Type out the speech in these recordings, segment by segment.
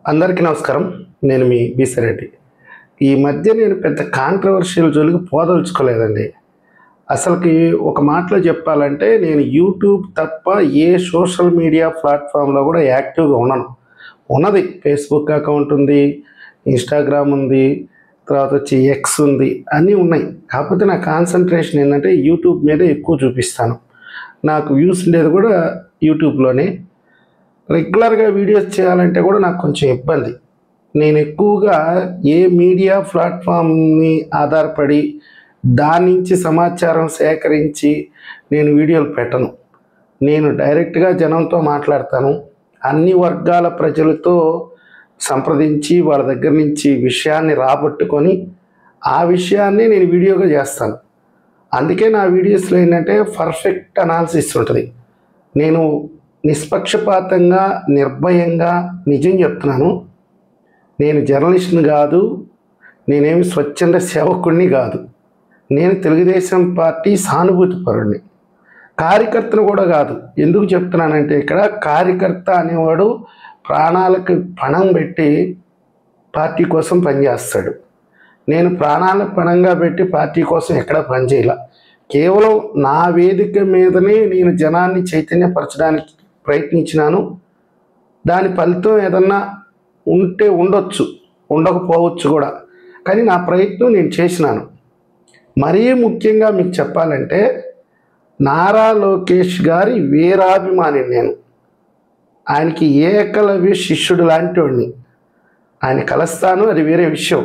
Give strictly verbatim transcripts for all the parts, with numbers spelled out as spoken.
అందరికీ నమస్కారం. నేను మీ బీసరెడ్డి. ఈ మధ్య నేను పెద్ద కాంట్రవర్షియల్ జోలికి పోదలుచుకోలేదండి. అసలుకి ఒక మాటలో చెప్పాలంటే నేను యూట్యూబ్ తప్ప ఏ సోషల్ మీడియా ప్లాట్ఫామ్లో కూడా యాక్టివ్గా ఉన్నాను. ఉన్నది ఫేస్బుక్ అకౌంట్ ఉంది, ఇన్స్టాగ్రామ్ ఉంది, తర్వాత వచ్చి ఎక్స్ ఉంది, అన్నీ ఉన్నాయి. కాకపోతే నా కాన్సన్ట్రేషన్ ఏంటంటే యూట్యూబ్ మీద ఎక్కువ చూపిస్తాను. నాకు వ్యూస్ ఉండేది కూడా యూట్యూబ్లోనే. రెగ్యులర్గా వీడియోస్ చేయాలంటే కూడా నాకు కొంచెం ఇబ్బంది. నేను ఎక్కువగా ఏ మీడియా ప్లాట్ఫామ్ని ఆధారపడి దాని నుంచి సమాచారం సేకరించి నేను వీడియోలు పెట్టను. నేను డైరెక్ట్గా జనంతో మాట్లాడతాను. అన్ని వర్గాల ప్రజలతో సంప్రదించి వాళ్ళ దగ్గర నుంచి విషయాన్ని రాబట్టుకొని ఆ విషయాన్ని నేను వీడియోగా చేస్తాను. అందుకే నా వీడియోస్లో ఏంటంటే పర్ఫెక్ట్ అనాలిసిస్ ఉంటుంది. నేను నిష్పక్షపాతంగా నిర్భయంగా నిజం చెప్తున్నాను. నేను జర్నలిస్ట్ని కాదు, నేనేమి స్వచ్ఛంద సేవకుడిని కాదు. నేను తెలుగుదేశం పార్టీ సానుభూతి పరుడిని, కార్యకర్తను కూడా కాదు. ఎందుకు చెప్తున్నానంటే ఇక్కడ కార్యకర్త అనేవాడు ప్రాణాలకు పణం పెట్టి పార్టీ కోసం పనిచేస్తాడు. నేను ప్రాణాలను పణంగా పెట్టి పార్టీ కోసం ఎక్కడ పనిచేయాల. కేవలం నా వేదిక మీదనే నేను జనాన్ని చైతన్యపరచడానికి ప్రయత్నించినాను. దాని ఫలితం ఏదన్నా ఉంటే ఉండొచ్చు, ఉండకపోవచ్చు కూడా, కానీ నా ప్రయత్నం నేను చేసినాను. మరీ ముఖ్యంగా మీకు చెప్పాలంటే నారా లోకేష్ గారి వీరాభిమాని నేను. ఆయనకి ఏకలవ్య శిష్యుడు లాంటి వాడిని. ఆయన కలుస్తాను, అది వేరే విషయం.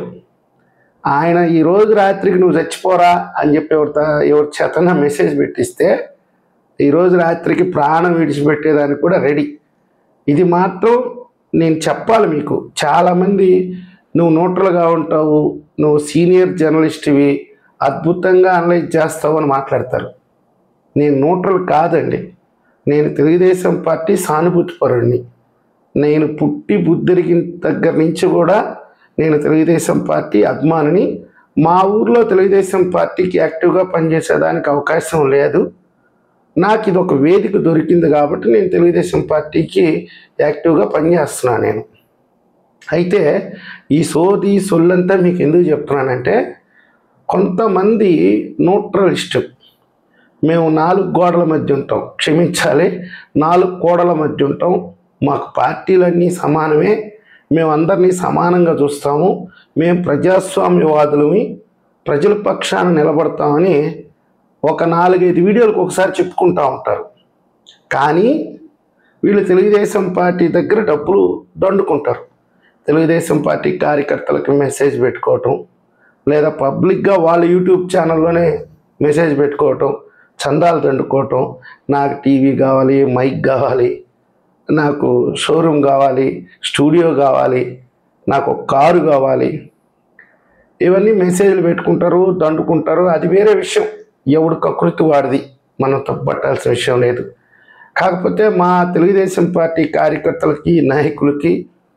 ఆయన ఈరోజు రాత్రికి నువ్వు చచ్చిపోరా అని చెప్పి ఎవరితో ఎవరి చేతన మెసేజ్ పెట్టిస్తే ఈరోజు రాత్రికి ప్రాణం విడిచిపెట్టేదానికి కూడా రెడీ. ఇది మాత్రం నేను చెప్పాలి మీకు. చాలామంది నువ్వు న్యూట్రల్గా ఉంటావు, నువ్వు సీనియర్ జర్నలిస్ట్వి, అద్భుతంగా అనలైజ్ చేస్తావు అని మాట్లాడతారు. నేను న్యూట్రల్ కాదండి. నేను తెలుగుదేశం పార్టీ సానుభూతి పరుడిని. నేను పుట్టి బుద్ధిరిగిన దగ్గర నుంచి కూడా నేను తెలుగుదేశం పార్టీ అభిమానిని. మా ఊర్లో తెలుగుదేశం పార్టీకి యాక్టివ్గా పనిచేసేదానికి అవకాశం లేదు. నాకు ఇది ఒక వేదిక దొరికింది కాబట్టి నేను తెలుగుదేశం పార్టీకి యాక్టివ్గా పనిచేస్తున్నాను నేను. అయితే ఈ సోది సొల్లంతా మీకు ఎందుకు చెప్తున్నానంటే కొంతమంది న్యూట్రలిస్ట్, మేము నాలుగు గోడల మధ్య ఉంటాం, క్షమించాలి నాలుగు కోడల మధ్య ఉంటాం, మాకు పార్టీలన్నీ సమానమే, మేము అందరినీ సమానంగా చూస్తాము, మేము ప్రజాస్వామ్యవాదులమి, ప్రజల పక్షాన నిలబడతామని ఒక నాలుగైదు వీడియోలకు ఒకసారి చెప్పుకుంటూ ఉంటారు. కానీ వీళ్ళు తెలుగుదేశం పార్టీ దగ్గర డబ్బులు దండుకుంటారు. తెలుగుదేశం పార్టీ కార్యకర్తలకు మెసేజ్ పెట్టుకోవటం, లేదా పబ్లిక్గా వాళ్ళ యూట్యూబ్ ఛానల్లోనే మెసేజ్ పెట్టుకోవటం, చందాలు దండుకోవటం, నాకు టీవీ కావాలి, మైక్ కావాలి, నాకు షోరూమ్ కావాలి, స్టూడియో కావాలి, నాకు ఒక కారు కావాలి, ఇవన్నీ మెసేజ్లు పెట్టుకుంటారు, దండుకుంటారు. అది వేరే విషయం. ఎవడు కకృతి వాడిది, మనం తప్పట్టాల్సిన విషయం లేదు. కాకపోతే మా తెలుగుదేశం పార్టీ కార్యకర్తలకి నాయకులకి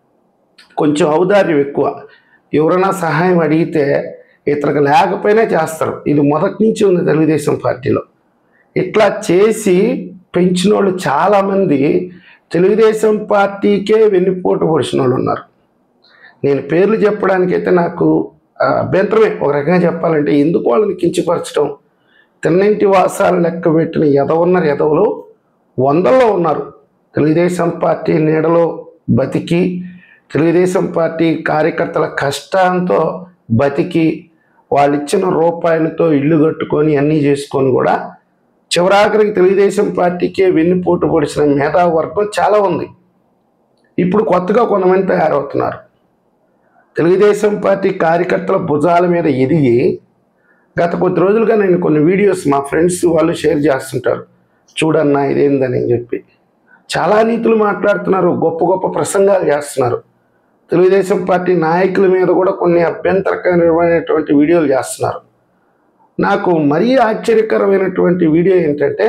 కొంచెం ఔదార్యం ఎక్కువ. ఎవరైనా సహాయం అడిగితే ఇతనికి లేకపోయినా చేస్తారు. ఇది మొదటి నుంచి ఉంది తెలుగుదేశం పార్టీలో. ఇట్లా చేసి పెంచిన వాళ్ళు చాలామంది తెలుగుదేశం పార్టీకే వెన్నుపోటు పొడిచిన వాళ్ళు ఉన్నారు. నేను పేర్లు చెప్పడానికైతే నాకు అభ్యంతరమే. ఒక రకంగా చెప్పాలంటే ఎందుకు వాళ్ళని కించపరచడం. తిన్నింటి వాసాలు లెక్క పెట్టిన ఎదవున్నారు, ఎదవులు వందల్లో ఉన్నారు. తెలుగుదేశం పార్టీ నీడలో బతికి, తెలుగుదేశం పార్టీ కార్యకర్తల కష్టంతో బతికి, వాళ్ళు ఇచ్చిన రూపాయలతో ఇల్లు కట్టుకొని అన్నీ చేసుకొని కూడా చివరాఖరికి తెలుగుదేశం పార్టీకే వెన్నుపోటు పొడిచిన మేధావర్గం చాలా ఉంది. ఇప్పుడు కొత్తగా కొంతమంది తయారవుతున్నారు. తెలుగుదేశం పార్టీ కార్యకర్తల భుజాల మీద ఎదిగి గత కొద్ది రోజులుగా నేను కొన్ని వీడియోస్ మా ఫ్రెండ్స్ వాళ్ళు షేర్ చేస్తుంటారు. చూడన్నా ఇదేందని చెప్పి చాలా నీతులు మాట్లాడుతున్నారు, గొప్ప గొప్ప ప్రసంగాలు చేస్తున్నారు. తెలుగుదేశం పార్టీ నాయకుల మీద కూడా కొన్ని అభ్యంతరకరమైనటువంటి వీడియోలు చేస్తున్నారు. నాకు మరీ ఆశ్చర్యకరమైనటువంటి వీడియో ఏంటంటే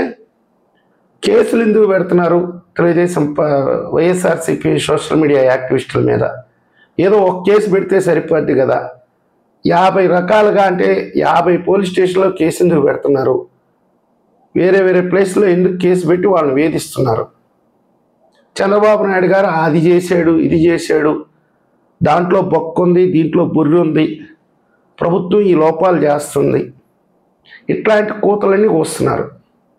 కేసులు ఎందుకు పెడుతున్నారు తెలుగుదేశం వైఎస్ఆర్సీపీ సోషల్ మీడియా యాక్టివిస్టుల మీద. ఏదో ఒక కేసు పెడితే సరిపోద్ది కదా, యాభై రకాలుగా అంటే యాభై పోలీస్ స్టేషన్లో కేసు ఎందుకు పెడుతున్నారు, వేరే వేరే ప్లేస్లో ఎందుకు కేసు పెట్టి వాళ్ళని వేధిస్తున్నారు. చంద్రబాబు నాయుడు గారు అది చేశాడు ఇది చేశాడు దాంట్లో బొక్క ఉంది, దీంట్లో బుర్రి ఉంది, ప్రభుత్వం ఈ లోపాలు చేస్తుంది, ఇట్లాంటి కూతలన్నీ వస్తున్నారు.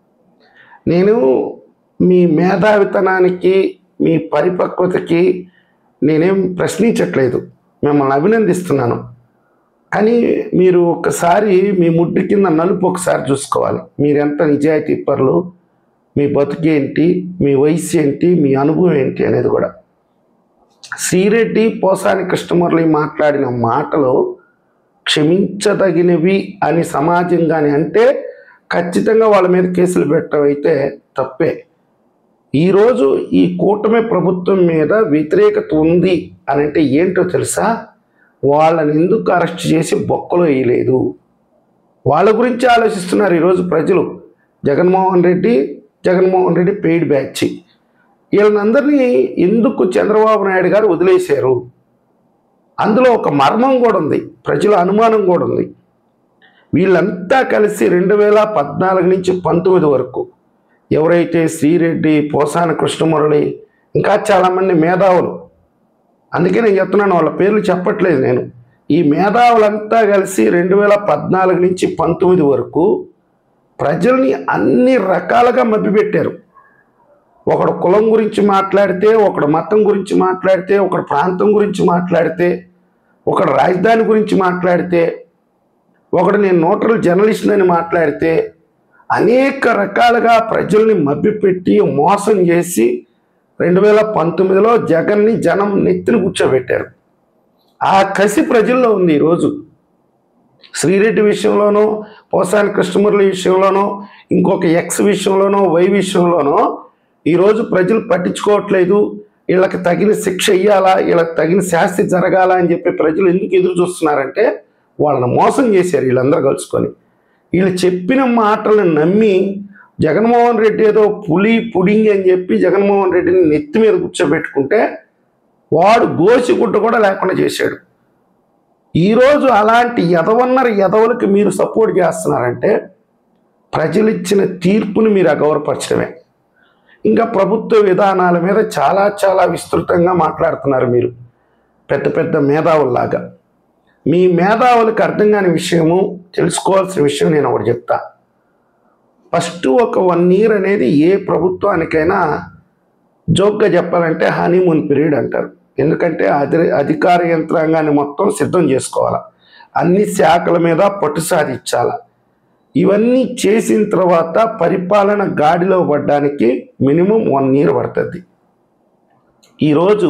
నేను మీ మేధావితనానికి, మీ పరిపక్వతకి నేనేం ప్రశ్నించట్లేదు, మిమ్మల్ని అభినందిస్తున్నాను. కానీ మీరు ఒకసారి మీ ముడ్డు కింద నలుపు ఒకసారి చూసుకోవాలి. మీరెంత నిజాయితీ పరులు, మీ బతుకేంటి, మీ వయసు ఏంటి, మీ అనుభవం ఏంటి అనేది కూడా. శ్రీరెడ్డి, పోసాని కృష్ణమురళి మాట్లాడిన మాటలు క్షమించదగినవి అని సమాజం కానీ అంటే ఖచ్చితంగా వాళ్ళ మీద కేసులు పెట్టవైతే తప్పే. ఈరోజు ఈ కూటమి ప్రభుత్వం మీద వ్యతిరేకత ఉంది అని అంటే ఏంటో తెలుసా? వాళ్ళని ఎందుకు అరెస్ట్ చేసి బొక్కలో వేయలేదు, వాళ్ళ గురించి ఆలోచిస్తున్నారు ఈరోజు ప్రజలు. జగన్మోహన్ రెడ్డి జగన్మోహన్ రెడ్డి పెయిడ్ బ్యాచ్, వీళ్ళనందరినీ ఎందుకు చంద్రబాబు నాయుడు గారు వదిలేశారు? అందులో ఒక మర్మం కూడా ఉంది, ప్రజల అనుమానం కూడా ఉంది. వీళ్ళంతా కలిసి రెండు వేల పద్నాలుగు నుంచి పంతొమ్మిది వరకు ఎవరైతే శ్రీరెడ్డి, పోసాని కృష్ణమురళి, ఇంకా చాలామంది మేధావులు, అందుకే నేను చెప్తున్నాను, వాళ్ళ పేర్లు చెప్పట్లేదు నేను, ఈ మేధావులంతా కలిసి రెండు వేల పద్నాలుగు నుంచి పంతొమ్మిది వరకు ప్రజల్ని అన్ని రకాలుగా మభ్యపెట్టారు. ఒకడు కులం గురించి మాట్లాడితే, ఒకడు మతం గురించి మాట్లాడితే, ఒకడు ప్రాంతం గురించి మాట్లాడితే, ఒకడు రాజధాని గురించి మాట్లాడితే, ఒకడు నేను న్యూట్రల్ జర్నలిస్ట్ అని మాట్లాడితే, అనేక రకాలుగా ప్రజల్ని మభ్యపెట్టి మోసం చేసి రెండు వేల పంతొమ్మిదిలో జగన్ని జనం నెత్తిని కూర్చోబెట్టారు. ఆ కసి ప్రజల్లో ఉంది ఈరోజు. శ్రీరెడ్డి విషయంలోనో, పోసాని కృష్ణమురళి విషయంలోనో, ఇంకొక ఎక్స్ విషయంలోనో, వై విషయంలోనో ఈరోజు ప్రజలు పట్టించుకోవట్లేదు. వీళ్ళకి తగిన శిక్ష ఇయ్యాలా, వీళ్ళకి తగిన శాస్తి జరగాల అని చెప్పి ప్రజలు ఎందుకు ఎదురు చూస్తున్నారంటే వాళ్ళని మోసం చేశారు వీళ్ళందరూ కలుసుకొని. వీళ్ళు చెప్పిన మాటలను నమ్మి జగన్మోహన్ రెడ్డి ఏదో పులి పుడింగి అని చెప్పి జగన్మోహన్ రెడ్డిని నెత్తి మీద కూర్చోబెట్టుకుంటే వాడు గోసిగుడ్డ కూడా లేకుండా చేశాడు. ఈరోజు అలాంటి ఎదవన్నర ఎదవలకి మీరు సపోర్ట్ చేస్తున్నారంటే ప్రజలు ఇచ్చిన తీర్పుని మీరు అగౌరవపరచడమే. ఇంకా ప్రభుత్వ విధానాల మీద చాలా చాలా విస్తృతంగా మాట్లాడుతున్నారు మీరు, పెద్ద పెద్ద మేధావుల్లాగా. మీ మేధావులకు అర్థం కాని విషయము, తెలుసుకోవాల్సిన విషయం నేను ఒకటి చెప్తా. ఫస్ట్ ఒక వన్ ఇయర్ అనేది ఏ ప్రభుత్వానికైనా జోక్గా చెప్పాలంటే హనీమూన్ పీరియడ్ అంటారు. ఎందుకంటే అధి అధికార యంత్రాంగాన్ని మొత్తం సిద్ధం చేసుకోవాలి, అన్ని శాఖల మీద పట్టు సాధించాలి. ఇవన్నీ చేసిన తర్వాత పరిపాలన గాడిలో పడడానికి మినిమం వన్ ఇయర్ పడుతుంది. ఈరోజు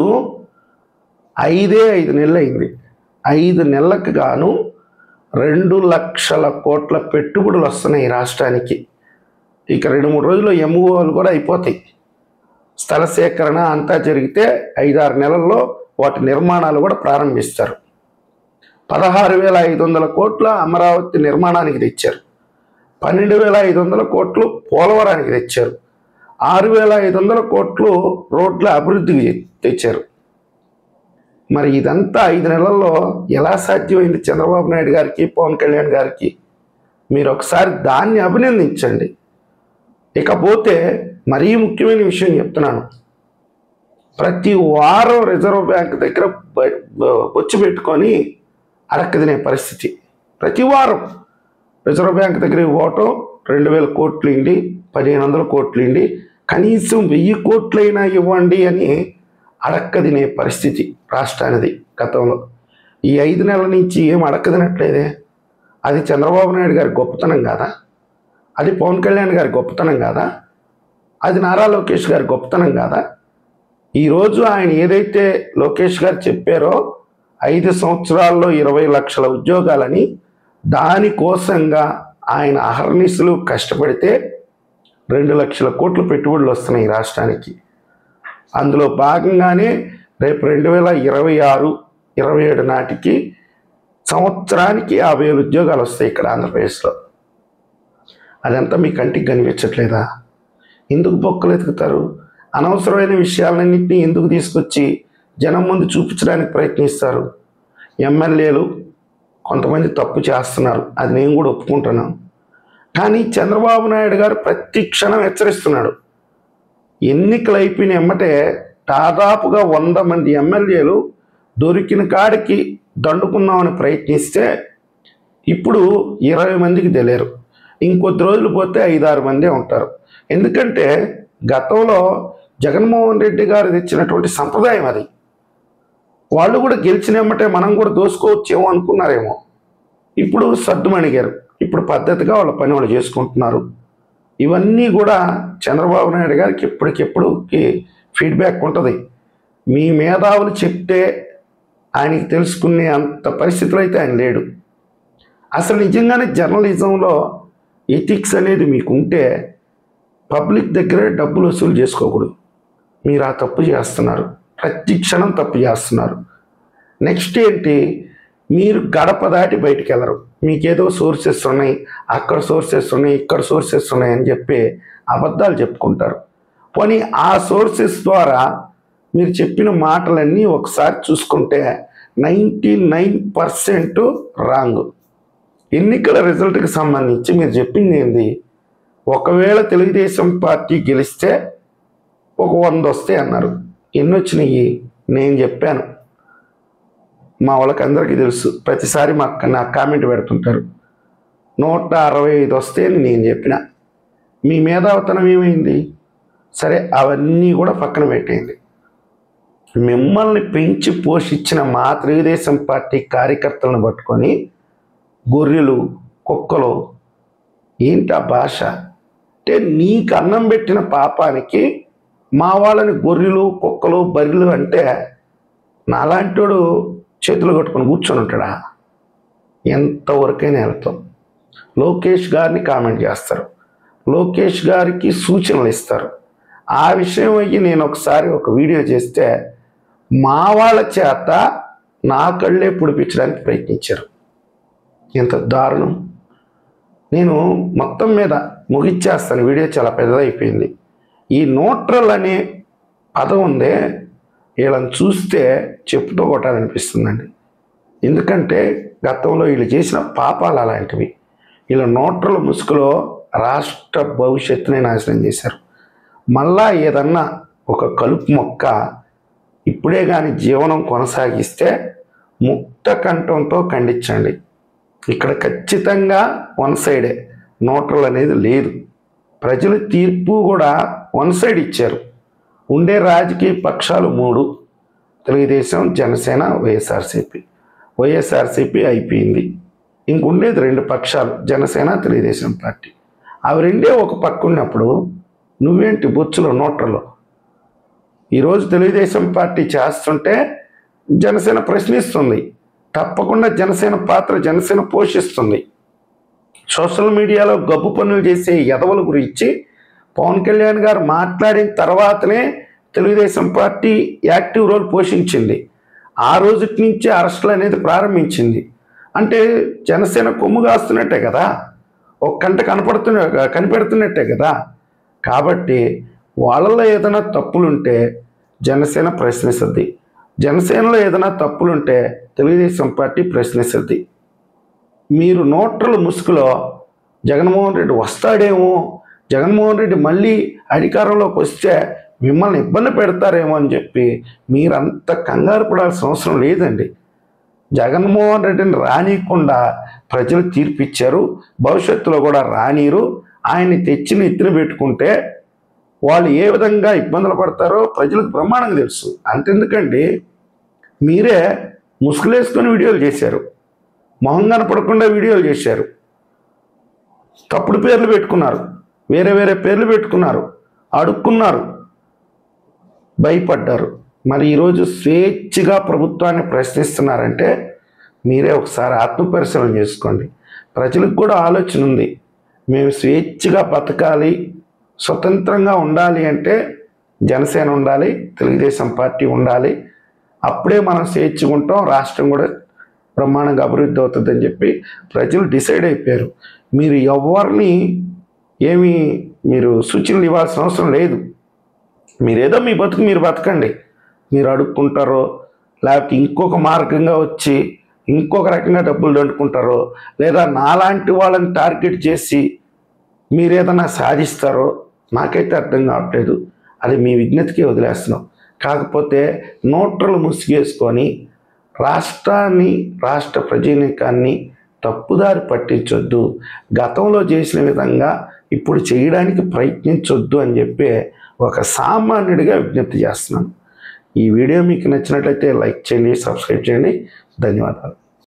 ఐదే ఐదు నెలలు అయింది. ఐదు నెలలకు గాను రెండు లక్షల కోట్ల పెట్టుబడులు వస్తున్నాయి ఈ రాష్ట్రానికి. ఇక రెండు మూడు రోజుల్లో ఎంఓలు కూడా అయిపోతాయి. స్థల సేకరణ అంతా జరిగితే ఐదారు నెలల్లో వాటి నిర్మాణాలు కూడా ప్రారంభిస్తారు. పదహారు వేల ఐదు వందల కోట్ల అమరావతి నిర్మాణానికి తెచ్చారు, పన్నెండు వేల ఐదు వందల కోట్లు పోలవరానికి తెచ్చారు, ఆరు వేల ఐదు వందల కోట్లు రోడ్ల అభివృద్ధికి తెచ్చారు. మరి ఇదంతా ఐదు నెలల్లో ఎలా సాధ్యమైంది చంద్రబాబు నాయుడు గారికి, పవన్ కళ్యాణ్ గారికి? మీరు ఒకసారి దాన్ని అభినందించండి. ఇకపోతే మరీ ముఖ్యమైన విషయం చెప్తున్నాను. ప్రతి వారం రిజర్వ్ బ్యాంక్ దగ్గర వచ్చి పెట్టుకొని అడక్క తినే పరిస్థితి. ప్రతి వారం రిజర్వ్ బ్యాంక్ దగ్గర పోవటం, రెండు వేల కోట్లు ఇండి, పదిహేను వందల కోట్లు ఇండి, కనీసం వెయ్యి కోట్లైనా ఇవ్వండి అని అడక్క తినే పరిస్థితి రాష్ట్రానిది గతంలో. ఈ ఐదు నెలల నుంచి ఏం అడక్క తినట్లేదే. అది చంద్రబాబు నాయుడు గారి గొప్పతనం కాదా? అది పవన్ కళ్యాణ్ గారి గొప్పతనం కాదా? అది నారా లోకేష్ గారి గొప్పతనం కాదా? ఈరోజు ఆయన ఏదైతే లోకేష్ గారు చెప్పారో ఐదు సంవత్సరాల్లో ఇరవై లక్షల ఉద్యోగాలని, దానికోసంగా ఆయన అహర్నిశలు కష్టపడితే రెండు లక్షల కోట్ల పెట్టుబడులు వస్తున్నాయి ఈ రాష్ట్రానికి. అందులో భాగంగానే రేపు రెండు వేల ఇరవై ఆరు ఇరవై ఏడు నాటికి సంవత్సరానికి యాభై వేల ఉద్యోగాలు వస్తాయి ఇక్కడ ఆంధ్రప్రదేశ్లో. అదంతా మీ కంటికి కనిపించట్లేదా? ఎందుకు బొక్కలు ఎతుకుతారు? అనవసరమైన విషయాలన్నింటినీ ఎందుకు తీసుకొచ్చి జనం ముందు చూపించడానికి ప్రయత్నిస్తారు? ఎమ్మెల్యేలు కొంతమంది తప్పు చేస్తున్నారు, అది నేను కూడా ఒప్పుకుంటున్నాను. కానీ చంద్రబాబు నాయుడు గారు ప్రతి క్షణం హెచ్చరిస్తున్నాడు. ఎన్నికలు అయిపోయిన ఎమ్మటే దాదాపుగా వంద మంది ఎమ్మెల్యేలు దొరికిన కాడికి దండుకుందామని ప్రయత్నిస్తే ఇప్పుడు ఇరవై మందికి తెలియరు, ఇంకొద్ది రోజులు పోతే ఐదారు మందే ఉంటారు. ఎందుకంటే గతంలో జగన్మోహన్ రెడ్డి గారు తెచ్చినటువంటి సంప్రదాయం అది. వాళ్ళు కూడా గెలిచినమ్మటే మనం కూడా దోసుకోవచ్చేమో అనుకున్నారేమో. ఇప్పుడు సర్దుమణిగారు. ఇప్పుడు పద్ధతిగా వాళ్ళ పని వాళ్ళు చేసుకుంటున్నారు. ఇవన్నీ కూడా చంద్రబాబు నాయుడు గారికి ఎప్పటికెప్పుడు ఫీడ్బ్యాక్ ఉంటుంది. మీ మేధావులు చెప్తే ఆయనకి తెలుసుకునే అంత పరిస్థితులు అయితే ఆయన లేడు. అసలు నిజంగానే జర్నలిజంలో ఎథిక్స్ అనేది మీకు ఉంటే పబ్లిక్ దగ్గర డబ్బులు వసూలు చేసుకోకూడదు. మీరు ఆ తప్పు చేస్తున్నారు, ప్రతి క్షణం తప్పు చేస్తున్నారు. నెక్స్ట్ ఏంటి, మీరు గడప దాటి బయటికి వెళ్ళరు. మీకేదో సోర్సెస్ ఉన్నాయి, అక్కడ సోర్సెస్ ఉన్నాయి, ఇక్కడ సోర్సెస్ ఉన్నాయి అని చెప్పి అబద్ధాలు చెప్పుకుంటారు. పోనీ ఆ సోర్సెస్ ద్వారా మీరు చెప్పిన మాటలన్నీ ఒకసారి చూసుకుంటే నైంటీ నైన్ పర్సెంట్ రాంగ్. ఎన్నికల రిజల్ట్కి సంబంధించి మీరు చెప్పింది ఏంది, ఒకవేళ తెలుగుదేశం పార్టీ గెలిస్తే ఒక వంద వస్తాయి అన్నారు. ఎన్ని వచ్చినాయి? నేను చెప్పాను, మా వాళ్ళకి అందరికీ తెలుసు, ప్రతిసారి మాకు నాకు కామెంట్ పెడుతుంటారు, నూట అరవై ఐదు వస్తాయని నేను చెప్పిన. మీ మేధావతనం ఏమైంది? సరే, అవన్నీ కూడా పక్కన పెట్టేయండి. మిమ్మల్ని పెంచి పోషించిన మా తెలుగుదేశం పార్టీ కార్యకర్తలను పట్టుకొని గొర్రెలు కుక్కలు ఏంటి ఆ భాష? అంటే నీకు అన్నం పెట్టిన పాపానికి మా వాళ్ళని గొర్రెలు కుక్కలు బర్రెలు అంటే నాలాంటోడు చేతులు కట్టుకొని కూర్చొని ఉంటాడా? ఎంతవరకైనా వెళ్తాం. లోకేష్ గారిని కామెంట్ చేస్తారు, లోకేష్ గారికి సూచనలు ఇస్తారు. ఆ విషయం అయ్యి నేను ఒకసారి ఒక వీడియో చేస్తే మా వాళ్ళ చేత నా కళ్ళే పుడిపించడానికి ప్రయత్నించారు. ఎంత దారుణం. నేను మొత్తం మీద ముగిచ్చేస్తాను, వీడియో చాలా పెద్దదైపోయింది. ఈ న్యూట్రల్ అనే పదం ఉందే, వీళ్ళని చూస్తే చెప్పుతో కొట్టాలనిపిస్తుందండి. ఎందుకంటే గతంలో వీళ్ళు చేసిన పాపాలు అలాంటివి. వీళ్ళ న్యూట్రల్ ముసుగులో రాష్ట్ర భవిష్యత్తుని నాశనం చేశారు. మళ్ళా ఏదన్నా ఒక కలుపు మొక్క ఇప్పుడే కానీ జీవనం కొనసాగిస్తే ముక్త కంఠంతో ఖండించండి. ఇక్కడ ఖచ్చితంగా వన్ సైడే, న్యూట్రల్ అనేది లేదు. ప్రజల తీర్పు కూడా వన్ సైడ్ ఇచ్చారు. ఉండే రాజకీయ పక్షాలు మూడు, తెలుగుదేశం, జనసేన, వైఎస్ఆర్సీపీ. వైఎస్ఆర్సీపీ అయిపోయింది, ఇంకుండేది రెండు పక్షాలు, జనసేన, తెలుగుదేశం పార్టీ. అవి రెండే ఒక పక్క ఉన్నప్పుడు నువ్వేంటి బొచ్చులో న్యూట్రల్? ఈరోజు తెలుగుదేశం పార్టీ చేస్తుంటే జనసేన ప్రశ్నిస్తుంది. తప్పకుండా జనసేన పాత్ర జనసేన పోషిస్తుంది. సోషల్ మీడియాలో గబ్బు పనులు చేసే ఎదవల గురించి పవన్ కళ్యాణ్ గారు మాట్లాడిన తర్వాతనే తెలుగుదేశం పార్టీ యాక్టివ్ రోల్ పోషించింది. ఆ రోజు నుంచి అరెస్టులు అనేది ప్రారంభించింది. అంటే జనసేన కొమ్ము కాస్తున్నట్టే కదా, ఒక కంట కనపడుతున్న కనిపెడుతున్నట్టే కదా. కాబట్టి వాళ్ళలో ఏదైనా తప్పులుంటే జనసేన ప్రశ్నిస్తుంది, జనసేనలో ఏదైనా తప్పులుంటే తెలుగుదేశం పార్టీ ప్రశ్నిస్తుంది. మీరు న్యూట్రల్ ముసుగులో జగన్మోహన్ రెడ్డి వస్తాడేమో, జగన్మోహన్ రెడ్డి మళ్ళీ అధికారంలోకి వస్తే మిమ్మల్ని ఇబ్బంది పెడతారేమో అని చెప్పి మీరంత కంగారు పడాల్సిన అవసరం లేదండి. జగన్మోహన్ రెడ్డిని రానియకుండా ప్రజలు తీర్పిచ్చారు, భవిష్యత్తులో కూడా రానీరు. ఆయన్ని తెచ్చి నెత్తిన పెట్టుకుంటే వాళ్ళు ఏ విధంగా ఇబ్బందులు పడతారో ప్రజలకు బ్రహ్మాండంగా తెలుసు. అంతెందుకండి, మీరే ముసుగులేసుకొని వీడియోలు చేశారు, మొహం కనపడకుండా వీడియోలు చేశారు, తప్పుడు పేర్లు పెట్టుకున్నారు, వేరే వేరే పేర్లు పెట్టుకున్నారు, అడుక్కున్నారు, భయపడ్డారు. మరి ఈరోజు స్వేచ్ఛగా ప్రభుత్వాన్ని ప్రశ్నిస్తున్నారంటే మీరే ఒకసారి ఆత్మపరిశీలన చేసుకోండి. ప్రజలకు కూడా ఆలోచన ఉంది, మేము స్వేచ్ఛగా బతకాలి, స్వతంత్రంగా ఉండాలి అంటే జనసేన ఉండాలి, తెలుగుదేశం పార్టీ ఉండాలి. అప్పుడే మనం స్వేచ్ఛగా ఉంటాం, రాష్ట్రం కూడా బ్రహ్మాండంగా అభివృద్ధి అవుతుందని చెప్పి ప్రజలు డిసైడ్ అయిపోయారు. మీరు ఎవరిని ఏమీ మీరు సూచనలు ఇవ్వాల్సిన అవసరం లేదు. మీరేదో మీ బతుకు మీరు బతకండి. మీరు అడుక్కుంటారో లేకపోతే ఇంకొక మార్గంగా వచ్చి ఇంకొక రకంగా డబ్బులు దండుకుంటారో లేదా నాలాంటి వాళ్ళని టార్గెట్ చేసి మీరు ఏదైనా సాధిస్తారో నాకైతే అర్థం కావట్లేదు. అది మీ విజ్ఞతకే వదిలేస్తున్నాం. కాకపోతే న్యూట్రల్ ముసుగేసుకొని రాష్ట్రాన్ని రాష్ట్ర ప్రజానీకాన్ని తప్పుదారి పట్టించొద్దు, గతంలో చేసిన విధంగా ఇప్పుడు చేయడానికి ప్రయత్నించొద్దు అని చెప్పి ఒక సామాన్యుడిగా విజ్ఞప్తి చేస్తున్నాను. ఈ వీడియో మీకు నచ్చినట్లయితే లైక్ చేయండి, సబ్స్క్రైబ్ చేయండి. ధన్యవాదాలు.